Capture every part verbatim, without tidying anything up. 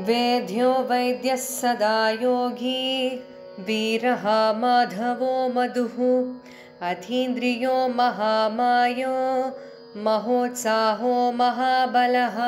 वेद्यो वैद्यः सदा योगी वीरः माधवो मधुः अथीन्द्रियो महामायो महोत्साहो महाबलः.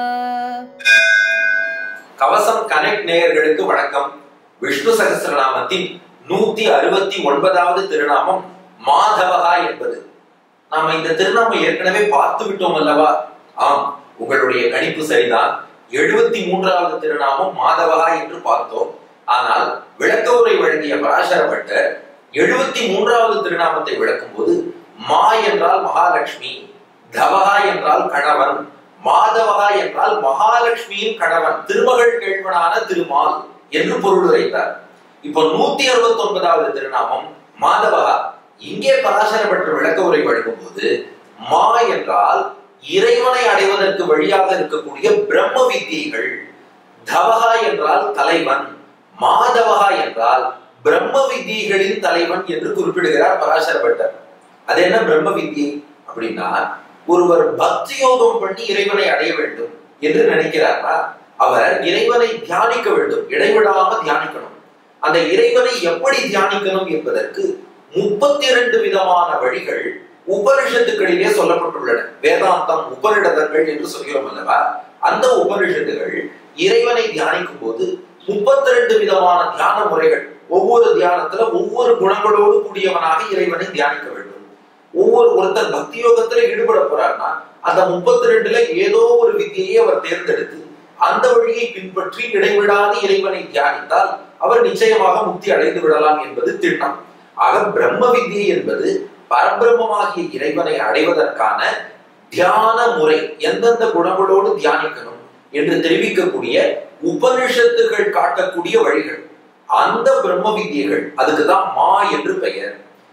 கவசம் கனெக்ட் நேயர்களுக்கு வணக்கம். விஷ்ணு சகஸ்ரநாமத்தின் நூத்தி அறுபத்தி ஒன்பதாவது திருநாமம் மாதவகா என்பது. நாம இந்த திருநாமம் ஏற்கனவே பார்த்து விட்டோம் அல்லவா? ஆம், உங்களுடைய கணிப்பு சரிதான். எழுபத்தி மூன்றாவது திருநாமம் மாதவகா என்று பார்த்தோம். ஆனால் விளக்க உரை வழங்கிய பராசர பட்டர் எழுபத்தி மூன்றாவது திருநாமத்தை விளக்கும் போது மா என்றால் மகாலட்சுமி, தவகா என்றால் கணவன், மாதவகா என்றால் மகாலட்சுமியின் கணவன், திருமகள் கேள்வனான திருமால் என்று பொருள் உரைத்தார். இப்போ நூத்தி அறுபத்தி ஒன்பதாவது திருநாமம் மாதவகா. இங்கே பராசர பட்டர் விளக்க உரை வழங்கும் போது மா என்றால் இறைவனை அடைவதற்கு வழியாக இருக்கக்கூடிய பிரம்ம வித்தியைகள், தவகா என்றால் தலைவன், மாதவகா என்றால் பிரம்ம வித்தியைகளின் தலைவன் என்று குறிப்பிடுகிறார் பராசர பட்டர். அது என்ன பிரம்ம வித்தியை அப்படின்னா, ஒருவர் பக்தி யோகம் பண்ணி இறைவனை அடைய வேண்டும் என்று நினைக்கிறாரா, அவர் இறைவனை தியானிக்க வேண்டும், இடைவிடாம தியானிக்கணும். அந்த இறைவனை எப்படி தியானிக்கணும் என்பதற்கு முப்பத்தி இரண்டு விதமான வழிகள் உபனிஷத்துக்களிலே சொல்லப்பட்டுள்ளன. வேதாந்தம் உபனிடதங்கள் என்று சொல்கிறோம் அல்லவா? அந்த உபனிஷத்துகள் இறைவனை தியானிக்கும் போது முப்பத்தி இரண்டு விதமான தியான முறைகள், ஒவ்வொரு தியானத்துல ஒவ்வொரு குணங்களோடு கூடியவனாக இறைவனை தியானிக்க வேண்டும். ஒவ்வொரு ஒருத்தர் பக்தி யோகத்துல ஈடுபட போறார்னா அந்த முப்பத்தி ரெண்டுல ஏதோ ஒரு வித்தியை அவர் தேர்ந்தெடுத்து அந்த வழியை பின்பற்றி இடைவிடாது இறைவனை தியானித்தால் அவர் நிச்சயமாக முக்தி அடைந்து விடலாம் என்பது திட்டம். ஆக பிரம்ம வித்தியை என்பது பரபிரம்மமாகிய இறைவனை அடைவதற்கான தியான முறை, எந்தெந்த குணங்களோடு தியானிக்கணும் என்று தெரிவிக்கக்கூடிய உபனிஷத்துகள் காட்டக்கூடிய வழிகள், அந்த பிரம்ம வித்தியைகள், அதுக்குதான் மா என்று பெயர்.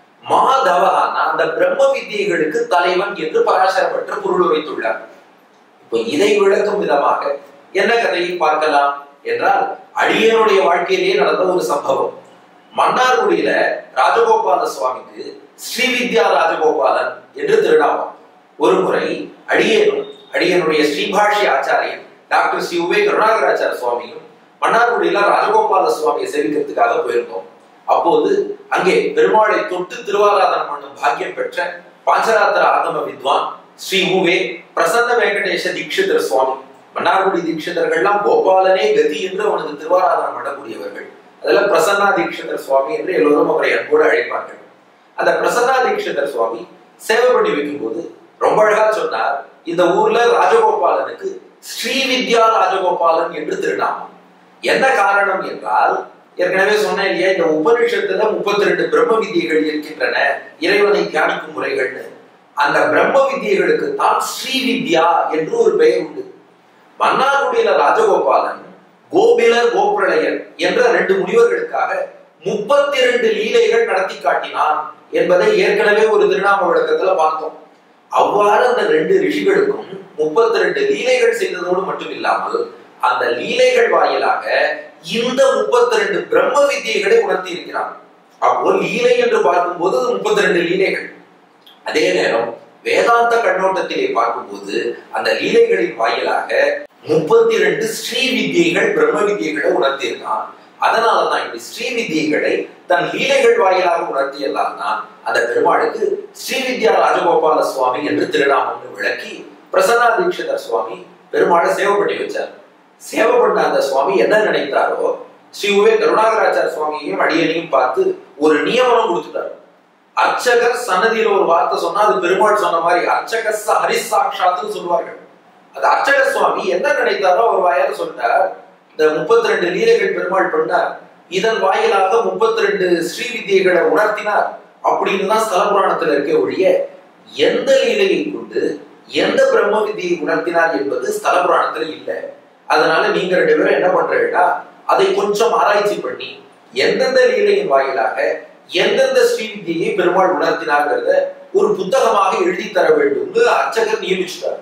மாதவகான அந்த பிரம்ம வித்தியைகளுக்கு தலைவன் என்று பராசர பட்டர் பொருள் உரைத்துள்ளார். இப்போ இதை விளக்கும் விதமாக என்ன கதையை பார்க்கலாம் என்றால், அடியனுடைய வாழ்க்கையிலேயே நடந்த ஒரு சம்பவம். மன்னார்குடியில ராஜகோபால சுவாமிக்கு ஸ்ரீவித்யா ராஜகோபாலன் என்று திருநாமம். ஒரு முறை அடியனும் அடியனுடைய ஸ்ரீபாஷ்ய ஆச்சாரியன் டாக்டர் ஸ்ரீ உவே கருணாகராச்சார சுவாமியும் மன்னார்குடியில ராஜகோபால சுவாமியை சேவிக்கிறதுக்காக போயிருந்தோம். அப்போது அங்கே பெருமாளை தொட்டு திருவாராதனம் பண்ணும் பாக்கியம் பெற்ற பாஞ்சராத்திர ஆகம வித்வான் ஸ்ரீ உவே பிரசன்ன வெங்கடேஷ தீட்சிதர் சுவாமி. மன்னார்குடி தீட்சிதர்கள்லாம் கோபாலனே கதி என்று அவனுக்கு திருவாராதனம் பண்ணக்கூடியவர்கள். அதெல்லாம் பிரசன்னா தீட்சிதர் சுவாமி என்று எல்லோரும் அவரை அன்போடு அழைப்பார்கள். அந்த பிரசன்னா தீட்சிதர் சுவாமி சேவை பண்ணி வைக்கும் போது ரொம்ப அழகா சொன்னார், இந்த ஊர்ல ராஜகோபாலனுக்கு ஸ்ரீவித்யா ராஜகோபாலன் என்று திருநாமம். என்ன காரணம் என்றால், ஏற்கனவே சொன்னேன் இல்லையா, இந்த உபனிஷத்துல முப்பத்தி ரெண்டு பிரம்ம வித்தியைகள் இருக்கின்றன, இறைவனை தியானிக்கும் முறைகள்னு. அந்த பிரம்ம வித்தியைகளுக்கு தான் ஸ்ரீவித்யா என்று ஒரு பெயர் உண்டு. மன்னார்குடியில ராஜகோபாலன் கோபிலர் கோபிரளையர் என்ற ரெண்டு முனிவர்களுக்காக முப்பத்தி இரண்டு லீலைகள் நடத்தி காட்டினான் என்பதை ஏற்கனவே ஒரு திருநாம விளக்கத்துல பார்த்தோம். அவ்வாறு அந்த ரெண்டு ரிஷிகளுக்கும் முப்பத்தி ரெண்டு லீலைகள் செய்ததோடு மட்டும் இல்லாமல் அந்த லீலைகள் வாயிலாக இந்த முப்பத்தி ரெண்டு பிரம்ம வித்தியைகளை உணர்த்தி இருக்கிறான். அப்போ லீலை என்று பார்க்கும் போது முப்பத்தி ரெண்டு லீலைகள். அதே நேரம் வேதாந்த கண்ணோட்டத்திலே பார்க்கும்போது அந்த லீலைகளின் வாயிலாக முப்பத்தி இரண்டு ஸ்ரீ வித்தியைகள் பிரம்ம வித்தியைகளை உணர்த்தி இருக்கான். அதனாலதான் இப்படி ஸ்ரீ வித்தியைகளை தன் லீலைகள் வாயிலாக உணர்த்தியதால் தான் அந்த பெருமாளுக்கு ஸ்ரீவித்யா ராஜகோபால சுவாமி என்று திருநாமம் விளக்கி பிரசன்னா தீட்சிதர் சுவாமி பெருமாளை சேவை பண்ணி வச்சார். சேவை பண்ண அந்த சுவாமி என்ன நினைத்தாரோ, ஸ்ரீ உவே கருணாகராச்சார சுவாமியையும் அடியனையும் பார்த்து ஒரு நியமனம் கொடுத்துட்டார். அர்ச்சகர் சன்னதியில ஒரு வார்த்தை சொன்னா அது பெருமாள் சொன்ன மாதிரி அர்ச்சக ஹரிசாட்சாத்துன்னு சொல்லுவார்கள். அது அர்ச்சக சுவாமி என்ன நினைத்தாரோ அவர் வாயால சொல்லிட்டார், இந்த முப்பத்தி ரெண்டு லீலைகள் பெருமாள் பண்ணார், இதன் வாயிலாக முப்பத்தி ரெண்டு ஸ்ரீ வித்தியைகளை உணர்த்தினார் அப்படின்னு தான் ஸ்தல புராணத்துல இருக்க ஒழிய எந்த லீலையை கொண்டு எந்த பிரம்ம வித்தியை உணர்த்தினார் என்பது ஸ்தல புராணத்துல இல்லை. அதனால நீங்க ரெண்டு பேரும் என்ன பண்றீங்கன்னா, அதை கொஞ்சம் ஆராய்ச்சி பண்ணி எந்தெந்த லீலையின் வாயிலாக எந்தெந்த ஸ்ரீ வித்தியை பெருமாள் உணர்த்தினார்கிறத ஒரு புத்தகமாக எழுதி தர வேண்டும் அர்ச்சகர் நியமிச்சுட்டார்.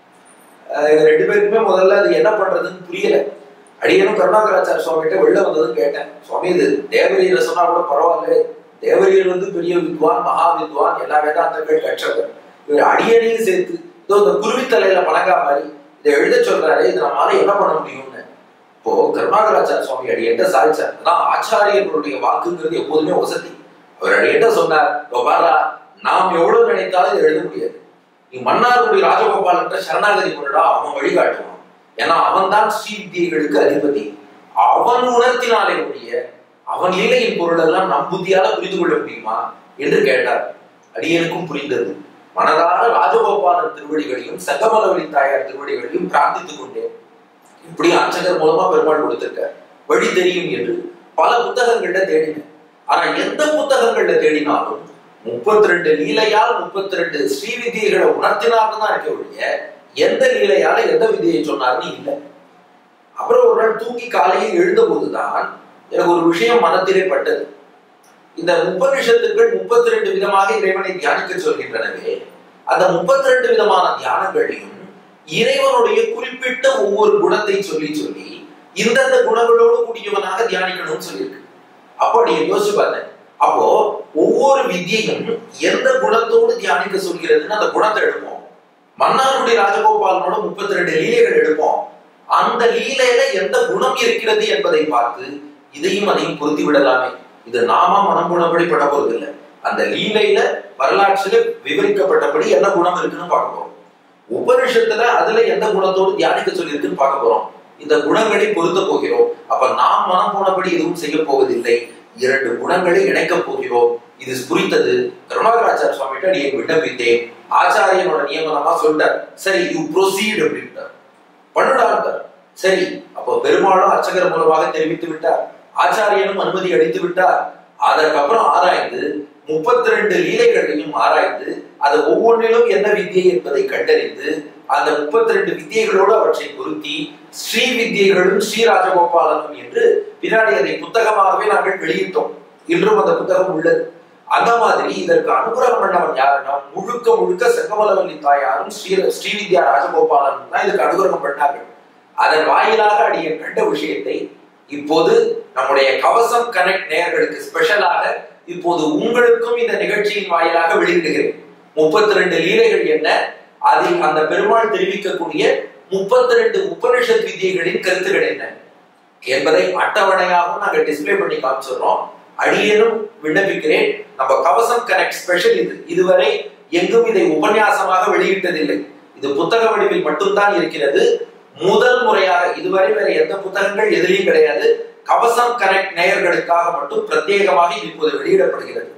ரெண்டு பேருக்குமே முதல்ல அது என்ன பண்றதுன்னு புரியல. அடியனும் கருணாகராச்சார சுவாமிகிட்ட வெளில வந்ததுன்னு கேட்டேன், சுவாமி இது தேவரீரை சொன்னா கூட பரவாயில்ல, தேவரீர் வந்து பெரிய வித்வான், மகா வித்வான், எல்லா வேதாந்தங்கள் கற்றவர், இவர் அடியனையும் சேர்த்து இதோ இந்த குருவித்தலையில பழங்கா மாதிரி இதை எழுத சொல்றாரு, இது நம்மளால என்ன பண்ண முடியும்னு. இப்போ கருணாகராச்சார சுவாமி அடியேட்ட சாதிச்சார். அதான் ஆச்சாரியர்களுடைய வாக்குங்கிறது எப்போதுமே வசதி. அவர் அடியேட்ட சொன்னார், பாரா நாம் எவ்வளவு நினைத்தாலும் எழுத முடியாது. நீ மன்னாருடைய ராஜகோபால் என்ற சரணாகதி கொண்டா, அவன் வழிகாட்டுவான். ஏன்னா அவன் தான் ஸ்ரீ வித்தியைகளுக்கு அதிபதி. அவன் உணர்த்தினாலே முடிய அவன் லீலையின் பொருள் எல்லாம் நம் புத்தியால புரிந்து கொள்ள முடியுமா என்று கேட்டார். அடியனுக்கும் புரிந்தது. மனதார ராஜகோபாலன் திருவடிகளையும் சங்கமலவழி தாயார் திருவடிகளையும் பிரார்த்தித்துக் கொண்டேன். இப்படி அர்ச்சகர் மூலமா பெருமாள் கொடுத்திருக்கார், வழி தெரியும் என்று பல புத்தகங்கள்ல தேடினேன். ஆனா எந்த புத்தகங்கள்ல தேடினாலும் முப்பத்தி ரெண்டு லீலையால் முப்பத்தி ரெண்டு ஸ்ரீ வித்தியைகளை உணர்த்தினார்னு தான் இருக்க ஒழிய எந்த லீலையால எந்த விதியை சொன்னார்னு இல்லை. அப்புறம் ஒரு நாள் தூங்கி காலையில் எழுந்த போதுதான் எனக்கு ஒரு விஷயம் மனத்திலே பட்டது. இந்த முப்பனிஷத்துக்கள் முப்பத்தி ரெண்டு விதமாக இறைவனை தியானிக்க சொல்கின்றனவே, அந்த முப்பத்தி ரெண்டு விதமான தியானங்களையும் இறைவனுடைய குறிப்பிட்ட ஒவ்வொரு குணத்தை சொல்லி சொல்லி இந்தந்த குணங்களோடு கூடியவனாக தியானிக்கணும்னு சொல்லியிருக்கு. அப்போ நீ யோசிச்சு பார்த்தேன். அப்போ ஒவ்வொரு வித்தியையும் எந்த குணத்தோடு தியானிக்க சொல்கிறதுன்னு அந்த குணத்தை எடுப்போம். மன்னாருடைய ராஜகோபாலனோட முப்பத்தி ரெண்டு லீலைகள் எடுப்போம். அந்த லீலையில எந்த குணம் இருக்கிறது என்பதை பார்த்து இதையும் அதையும் பொருத்தி விடலாமே. இது நாம மனம் குணப்படி பட போறது இல்லை. அந்த லீலையில வரலாற்றுல விவரிக்கப்பட்டபடி என்ன குணம் இருக்குன்னு பார்க்க போறோம். உபனிஷத்துல அதுல எந்த குணத்தோடு தியானிக்க சொல்லி இருக்குன்னு பார்க்க போறோம். இந்த குணங்களை பொருத்த போகிறோம். அப்ப நாம் மனம் போனபடி எதுவும் செய்ய போவதில்லை. இரண்டு குணங்களை இணைக்கப் போகிறோம். இது புரித்தது. கருணாகராச்சார சுவாமிகிட்ட நீ விண்ணப்பித்தேன். ஆச்சாரியனோட நியமனமா சொல்லிட்டார். சரி, யூ ப்ரொசீட் அப்படின்ட்டார். பண்ணுடான்ட்டார். சரி, அப்போ பெருமாளும் அர்ச்சகர் மூலமாக தெரிவித்து விட்டார். ஆச்சாரியனும் அனுமதி அளித்து விட்டார். அதற்கப்புறம் ஆராய்ந்து முப்பத்தி ரெண்டு லீலைகளையும் ஆராய்ந்து அது ஒவ்வொன்றிலும் என்ன வித்தியை என்பதை கண்டறிந்து அந்த முப்பத்தி ரெண்டு வித்தியைகளோடு அவற்றை பொருத்தி ஸ்ரீ வித்தியைகளும் ஸ்ரீ ராஜகோபாலனும் என்று பின்னாடி அதை புத்தகமாகவே நாங்கள் வெளியிட்டோம். இன்றும் அந்த புத்தகம் உள்ளது. அந்த மாதிரி இதற்கு அனுகிரகம் பண்ணவன் யாருன்னா முழுக்க முழுக்க செங்கமலவல்லி தாயாரும் ஸ்ரீ ஸ்ரீவித்யா ராஜகோபாலனும் தான் இதுக்கு அனுகிரகம் பண்ணார்கள். அதன் வாயிலாக அடிய கண்ட விஷயத்தை இப்போது நம்முடைய கவசம் கனெக்ட் நேயர்களுக்கு ஸ்பெஷலாக இப்போது உங்களுக்கும் இந்த நிகழ்ச்சியின் வாயிலாக வெளியிடுகிறேன். முப்பத்தி ரெண்டு லீலைகள் என்ன, அதில் அந்த பெருமாள் தெரிவிக்கக்கூடிய முப்பத்தி ரெண்டு உபனிஷத் வித்தியைகளின் கருத்துக்கள் என்ன என்பதை அட்டவணையாகவும் நாங்கள் டிஸ்பிளே பண்ணி காமிச்சிடறோம். அடியேனும் விண்ணப்பிக்கிறேன். நம்ம கவசம் கனெக்ட் ஸ்பெஷல் இது. இதுவரை எங்கும் இதை உபன்யாசமாக வெளியிட்டதில்லை. இது புத்தக வடிவில் மட்டும்தான் இருக்கிறது. முதல் முறையாக, இதுவரை வேற எந்த புத்தகங்கள் எதிலையும் கிடையாது. கவசம் கனெக்ட் நேயர்களுக்காக மட்டும் பிரத்யேகமாக இப்போது வெளியிடப்படுகிறது.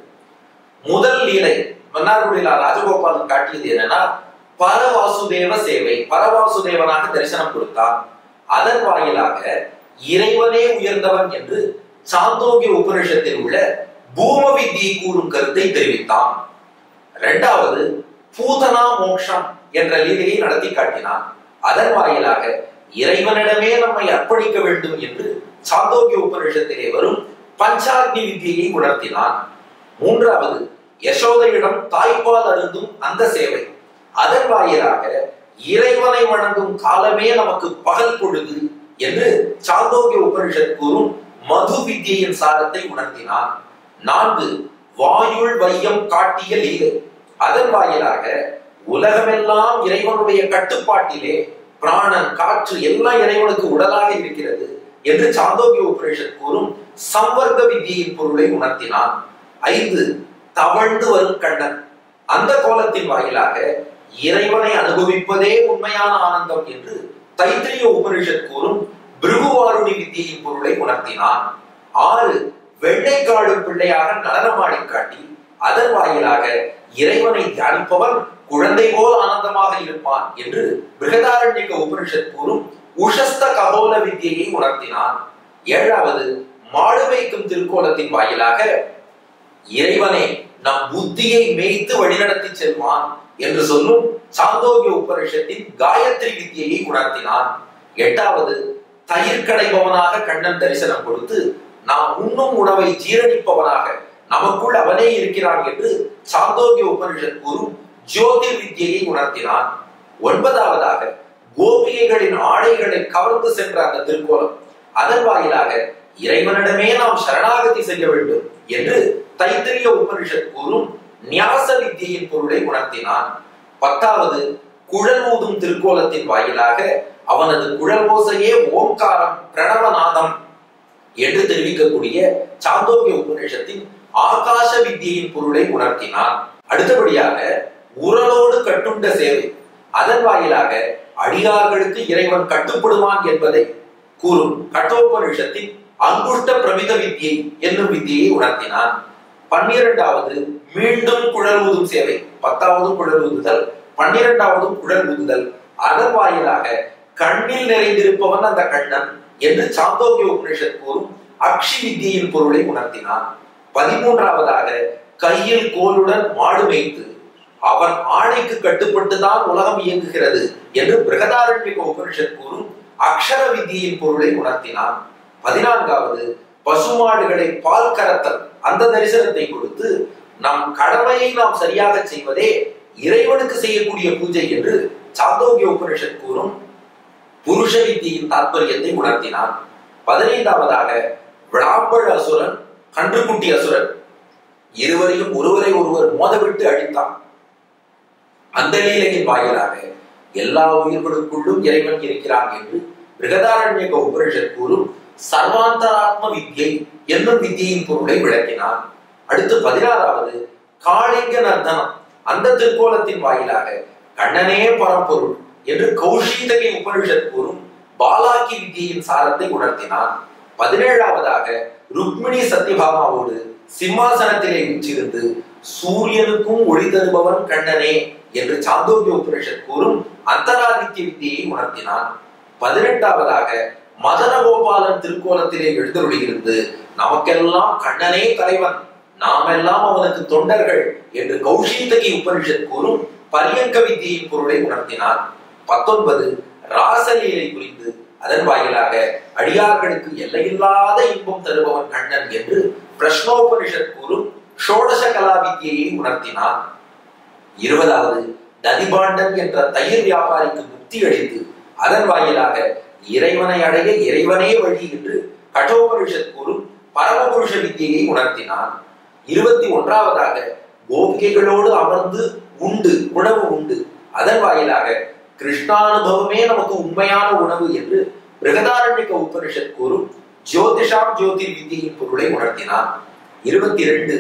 முதல் லீலை மன்னார்குடியில ராஜகோபாலன் காட்டியது என்னன்னா, பரவாசுதேவ சேவை. பரவாசுதேவனாக தரிசனம் கொடுத்தான். அதன் வாயிலாக இறைவனே உயர்ந்தவன் என்று சாந்தோக்கிய உபனிஷத்தில் உள்ள பூம வித்தியை கூறும் கருத்தை தெரிவித்தான். இரண்டாவது, பூதனா மோக்ஷம் என்ற லீலையை நடத்தி காட்டினான். அதன் வாயிலாக இறைவனிடமே நம்மை அர்ப்பணிக்க வேண்டும் என்று சாந்தோக்கிய உபனிஷத்திலே வரும் பஞ்சாக்னி வித்தியை உணர்த்தினான். மூன்றாவது, யசோதையிடம் தாய்ப்பால் அருந்தும் அந்த சேவை. அதன் வாயிலாக இறைவனை வணங்கும் காலமே நமக்கு பகல் பொழுது என்று சாந்தோக்கிய உபனிஷத் கூறும் மது வித்தியின் சாரத்தை உணர்த்தினான். நான்கு, வாயுள் வையம் காட்டிய லீலை. அதன் வாயிலாக உலகமெல்லாம் இறைவனுடைய கட்டுப்பாட்டிலே, பிராணன் காற்று எல்லாம் இறைவனுக்கு உடலாக இருக்கிறது என்று சாந்தோக்கிய உபனிஷத் கூறும் சம்வர்க்க வித்தியின் பொருளை உணர்த்தினான். ஐந்து, தவழ்ந்து வரும் கண்ணன். அந்த கோலத்தின் வாயிலாக இறைவனை அனுபவிப்பதே உண்மையான ஆனந்தம் என்று தைத்திரிய உபனிஷத் கூறும் பிருகுவாருணி வித்தியின் பொருளை உணர்த்தினான். ஆறு, வெள்ளை காடும் பிள்ளையாக நடனமாடி காட்டி அதன் வாயிலாக இறைவனை தியானிப்பவன் குழந்தை போல் ஆனந்தமாக இருப்பான் என்று பிருகதாரண்யக உபனிஷத் கூறும் உஷஸ்த கபோல வித்தியை உணர்த்தினான். ஏழாவது, மாடு வைக்கும் திருக்கோலத்தின் வாயிலாக இறைவனை நம் புத்தியை மேய்த்து வழிநடத்தி செல்வான் என்று சொல்லும் சாந்தோக்கிய உபனிஷத்தின் காயத்ரி வித்தியை உணர்த்தினான். எட்டாவது, தயிர் கடைபவனாக கண்ணன் தரிசனம் கொடுத்து நாம் உண்ணும் உணவை ஜீரணிப்பவனாக நமக்குள் அவனே இருக்கிறான் என்று சாந்தோக்கிய உபனிஷத் கூறும் ஜோதிர் வித்தியை உணர்த்தினான். ஒன்பதாவதாக, கோபிகைகளின் ஆடைகளை கவர்ந்து சென்ற அந்த திருக்கோலம். அதன் வாயிலாக இறைவனிடமே நாம் சரணாகதி செய்ய வேண்டும் என்று தைத்திரிய உபனிஷத் கூறும் ஞாச வித்தியின் பொருளை உணர்த்தினான். பத்தாவது, குழல் ஊதும் திருக்கோலத்தின் வாயிலாக அவனது குழல் ஓசையே ஓம்காரம் பிரணவநாதம் என்று தெரிவிக்கக்கூடிய சாந்தோக்கிய உபநிஷத்தின் ஆகாச வித்தியின் பொருளை உணர்த்தினான். அடுத்தபடியாக உரலோடு கட்டுண்ட சேவை, அதன் வாயிலாக அடியார்களுக்கு இறைவன் கட்டுப்படுவான் என்பதை கூறும் கட்டோபனிஷத்தின் அங்குஷ்ட பிரமித வித்தியை என்னும் வித்தியை உணர்த்தினான். பன்னிரண்டாவது மீண்டும் குழல் ஊதும் சேவை, பத்தாவது குழல் ஊதுதல், பன்னிரண்டாவது குழல் ஊதுதல், அதன் வாயிலாக கண்ணில் நிறைந்திருப்பவன் அந்த கண்ணன் என்று சாந்தோக்கிய உபநிஷத் கூறும் அக்ஷி வித்தியின் பொருளை உணர்த்தினான். பதிமூன்றாவதாக கையில் கோலுடன் மாடு மேய்த்து அவன் ஆணைக்கு கட்டுப்பட்டுதான் உலகம் இயங்குகிறது என்று பிருகதாரண்யக உபநிஷத் கூறும் அக்ஷர வித்தியின் பொருளை உணர்த்தினான். பதினான்காவது பசுமாடுகளை பால் கறத்தல் அந்த தரிசனத்தை கொடுத்து நம் கடமையை நாம் சரியாக செய்வதே இறைவனுக்கு செய்யக்கூடிய பூஜை என்று சாந்தோக்கிய உபநிஷத் கூறும் புருஷ வித்தியின் தாற்பயத்தை உணர்த்தினான். பதினைந்தாவதாக விளாம்பழ அசுரன் கன்றுக்குட்டி அசுரன் இருவரையும் ஒருவரை ஒருவர் மோதவிட்டு அழித்தான். அந்த லீலையின் வாயிலாக எல்லா உயிர்களுக்குள்ளும் இறைவன் இருக்கிறான் என்று பிருகதாரண்யக உபநிஷத் கூறும் சர்வாந்தராத்ம வித்யை என்னும் வித்தியின் பொருளை விளக்கினான். அடுத்து பதினாறாவது காளிங்க நர்தனம் அந்த திருக்கோலத்தின் வாயிலாக கண்ணனே பரம்பொருள் என்று கௌஷீதகை உபநிஷத் கூறும் பாலாக்கி வித்தியின் சாரத்தை உணர்த்தினான். பதினேழாவதாக ருக்மிணி சத்யபாமாவோடு சிம்மாசனத்திலே வீற்றிருந்து சூரியனுக்கும் ஒளி தருபவன் கண்ணனே என்று சாந்தோக்கிய உபநிஷத் கூறும் அந்தராதித்ய வித்தியை உணர்த்தினான். பதினெட்டாவதாக மதன கோபாலன் திருக்கோலத்திலே எழுந்தருளியிருந்து நமக்கெல்லாம் கண்ணனே தலைவன், நாம் எல்லாம் அவனுக்கு தொண்டர்கள் என்று கௌஷீதகி உபநிஷத் கூறும் பரியங்க வித்தியின் பொருளை உணர்த்தினான். பத்தொன்பது ராசலீலை புரிந்து அதன் வாயிலாக அடியார்களுக்கு எல்லையில்லாத இன்பம் தருபவன் கண்ணன் என்று பிரஷ்னோபனிஷத் கூறும் ஷோடச கலா வித்தியை உணர்த்தினான். இருபதாவது ததிபாண்டன் என்ற தயிர் வியாபாரிக்கு முக்தி அளித்து அதன் வாயிலாக இறைவனை அடைய இறைவனே வழி என்று கட்டோபனிஷத் கூறும் பரமபுருஷ வித்தியை உணர்த்தினான். இருபத்தி ஒன்றாவதாக கோபிகைகளோடு அமர்ந்து உண்டு உணவு உண்டு அதன் வாயிலாக கிருஷ்ணானுபவமே நமக்கு உண்மையான உணவு என்று பிருகதாரண்யக உபநிஷத் கூறும் ஜோதிஷாம் ஜோதி வித்தியின் பொருளை உணர்த்தினான். இருபத்தி இரண்டு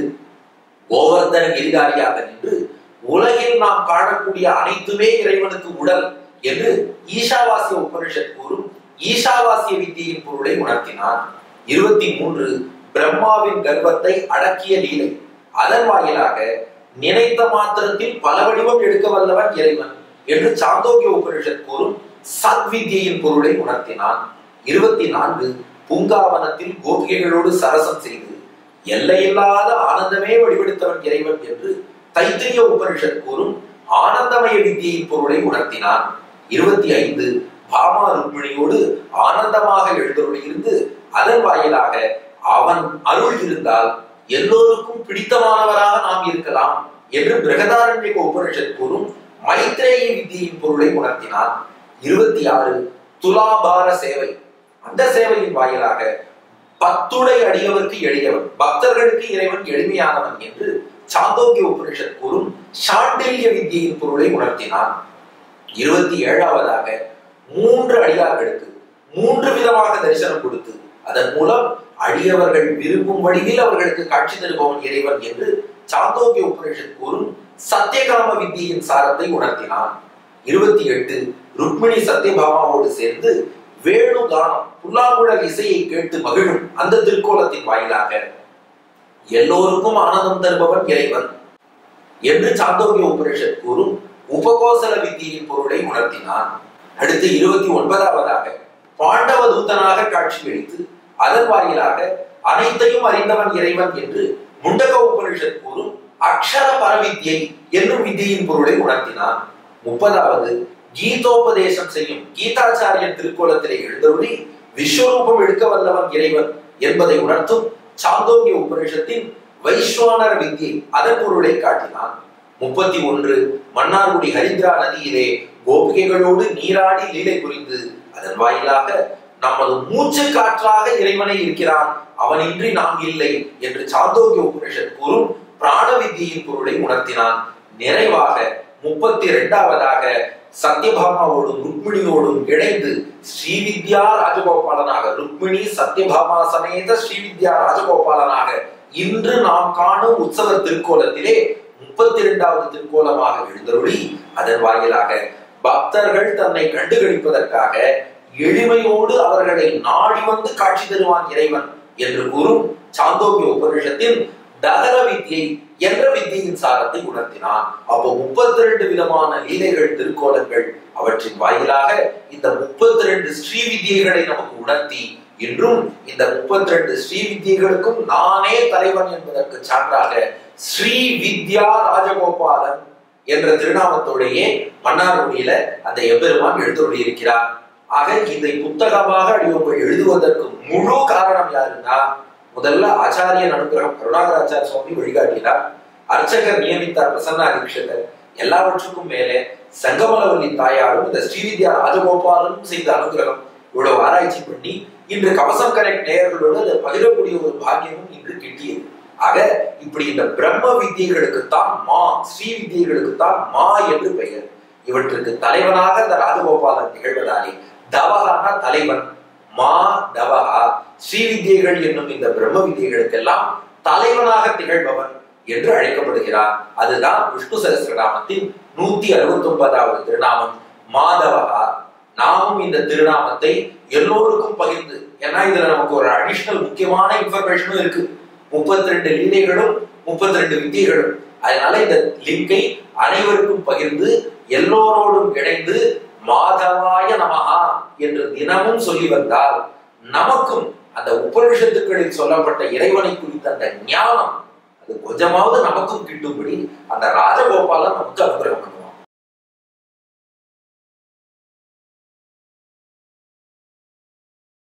கோவர்தன கிரிதாரியாக நின்று உலகில் நாம் காணக்கூடிய அனைத்துமே இறைவனுக்கு உடல் என்று ஈஷாவாசிய உபநிஷத் கூறும் ஈஷாவாசிய வித்தியின் பொருளை உணர்த்தினான். இருபத்தி மூன்று பிரம்மாவின் கர்ப்பத்தை அடக்கிய லீலை அதன் வாயிலாக நினைத்த மாத்திரத்தில் பல வடிவம் எடுக்க வல்லவன் இறைவன் என்று சாந்தோக்கிய உபநிஷத் கூறும் சத்வித்தியின் பொருளை உணர்த்தினான். இருபத்தி நான்கு பூங்காவனத்தில் கோபிகைகளோடு சரசம் செய்து எல்லையில்லாத ஆனந்தமே வடிவெடுத்தவன் இறைவன் என்று தைத்திரிய உபநிஷத் கூறும் ஆனந்தமய வித்தியின் பொருளை உணர்த்தினான். இருபத்தி ஐந்து பாமா ருக்மிணியோடு ஆனந்தமாக எழுந்தருளியிருந்து அதன் வாயிலாக அவன் அருள் இருந்தால் எல்லோருக்கும் பிடித்தமானவராக நாம் இருக்கலாம் என்று பிருகதாரண்யக உபநிஷத் கூறும் மைத்ரேய வித்தியின் பொருளை உணர்த்தினான். இருபத்தி ஆறு துலாபார சேவை அந்த சேவையின் வாயிலாக பத்துடை அடியவருக்கு எளியவன், பக்தர்களுக்கு இறைவன் எளிமையானவன் என்று சாந்தோக்கிய உபநிஷத் கூறும் சாண்டில்ய வித்தியின் பொருளை உணர்த்தினான். இருபத்தி ஏழாவதாக மூன்று அடியார்களுக்கு மூன்று விதமாக தரிசனம் கொடுத்து அதன் மூலம் அடியவர்கள் விரும்பும் வழியில் அவர்களுக்கு காட்சி தருபவன் இறைவன் என்று சாந்தோக்கிய உபநிஷத் கூறும் சத்தியகாம வித்தியின் சாரத்தை உணர்த்தினான். இருபத்தி எட்டு ருக்மிணி சத்யபாமாவோடு சேர்ந்து வேணு கானம் புல்லாங்குழல் இசையை கேட்டு மகிழும் அந்த திருக்கோலத்தின் வாயிலாக எல்லோருக்கும் ஆனந்தம் தருபவன் இறைவன் என்று சாந்தோக்கிய உபநிஷத் கூறும் உபகோசல வித்தியின் பொருளை உணர்த்தினான். அடுத்து இருபத்தி ஒன்பதாவதாக பாண்டவ தூதனாக காட்சியளித்து அதன் வாயிலாக அனைத்தையும் அறிந்தவன் இறைவன் என்று முண்டக உபநிஷத் கூறும் அக்ஷர பரவித்யை என்னும் வித்தியின் பொருளை உணர்த்தினான். முப்பதாவது கீதோபதேசம் செய்யும் கீதாச்சாரியன் திருக்கோலத்திலே எழுந்தருளி விஸ்வரூபம் எடுக்க வல்லவன் இறைவன் என்பதை உணர்த்தும் சாந்தோக்கிய உபநிஷத்தின் வைஸ்வானர வித்தியை அதன் பொருளை காட்டினான். முப்பத்தி ஒன்று மன்னார்குடி ஹரித்ரா நதியிலே கோபிகைகளோடு நீராடி லீலை புரிந்து அதன் வாயிலாக நமது மூச்சு காற்றாக இறைவனை இருக்கிறான், அவனின்றி நாம் இல்லை என்று சாந்தோக்கிய உபநிஷத் கூறும் பிராண வித்தியின் பொருளை உணர்த்தினான். நிறைவாக முப்பத்தி இரண்டாவதாக சத்யபாமாவோடும் ருக்மிணியோடும் இணைந்து ஸ்ரீவித்யா ராஜகோபாலனாக, ருக்மிணி சத்யபாமா சமேத ஸ்ரீவித்யா ராஜகோபாலனாக இன்று நாம் காணும் உற்சவ திருக்கோலத்திலே முப்பத்தி இரண்டாவது திருக்கோலமாக எழுந்தருளி அதன் வாயிலாக பக்தர்கள் தன்னை கண்டுகளிப்பதற்காக எளிமையோடு அவர்களை நாடி வந்து காட்சி தருவான் இறைவன் என்று கூறும் சாந்தோக்கிய உபனிஷத்தில் தகர வித்யை என்ற வித்தியின் சாரத்தை உணர்த்தினான். அப்போ முப்பத்தி ரெண்டு விதமான லீலைகள், திருக்கோலங்கள், அவற்றின் வாயிலாக இந்த முப்பத்தி ரெண்டு ஸ்ரீ வித்தியைகளை நமக்கு உணர்த்தி இன்றும் இந்த முப்பத்தி ரெண்டு ஸ்ரீ வித்தியைகளுக்கும் நானே தலைவன் என்பதற்கு சான்றாக ஸ்ரீ வித்யா ராஜகோபாலன் என்ற திருநாமத்தோடையே மன்னார்குடியில அந்த எம்பெருமான் எழுந்தருளி இருக்கிறார். ஆக இதை புத்தகமாக அடியோர்கள் எழுதுவதற்கு முழு காரணம் யாருன்னா, முதல்ல ஆச்சாரியன் அனுகிரகம், கருணாகராச்சாரிய சுவாமி வழிகாட்டினார், அர்ச்சகர் நியமித்தார் பிரசன்னா தீட்சிதர், எல்லாவற்றுக்கும் மேலே சங்கமலவல்லி தாயாரும் இந்த ஸ்ரீவித்யா ராஜகோபாலனும் செய்த அனுகிரகம் இவ்வளவு ஆராய்ச்சி பண்ணி இன்று கவசம் கனெக்ட் நேயர்களோடு அதை பகிரக்கூடிய ஒரு பாக்கியமும் இன்று கிட்டியது. ஆக இப்படி இந்த பிரம்ம வித்தியைகளுக்குத்தான் மா, ஸ்ரீ வித்தியைகளுக்குத்தான் மா என்று பெயர். இவற்றுக்கு தலைவனாக இந்த ராஜகோபாலன் திகழ்வதாலே தவகான தலைவன், மா தவகா, ஸ்ரீ வித்தியைகள் என்னும் இந்த பிரம்ம வித்தியைகளுக்கெல்லாம் தலைவனாக திகழ்பவன் என்று அழைக்கப்படுகிறார். அதுதான் விஷ்ணு சகஸ்ரநாமத்தின் நூத்தி அறுபத்தி ஒன்பதாவது திருநாமம் மாதவகா. நாமும் இந்த திருநாமத்தை எல்லோருக்கும் பகிர்ந்து, ஏன்னா இதுல நமக்கு ஒரு அடிஷனல் முக்கியமான இன்ஃபர்மேஷனும் இருக்கு. முப்பத்தி ரெண்டு லீலைகளும் முப்பத்தி ரெண்டு வித்தியைகளும். அதனால இந்த லிங்கை அனைவருக்கும் பகிர்ந்து எல்லோரோடும் இணைந்து மாதவாய நமஹா என்று தினமும் சொல்லி வந்தால் நமக்கும் அந்த உபனிஷத்துக்களில் சொல்லப்பட்ட இறைவனை குறித்த அந்த ஞானம் அது கொஞ்சமாவது நமக்கும் கிட்டும்படி அந்த ராஜகோபாலன் நமக்கு அனுகிரகம்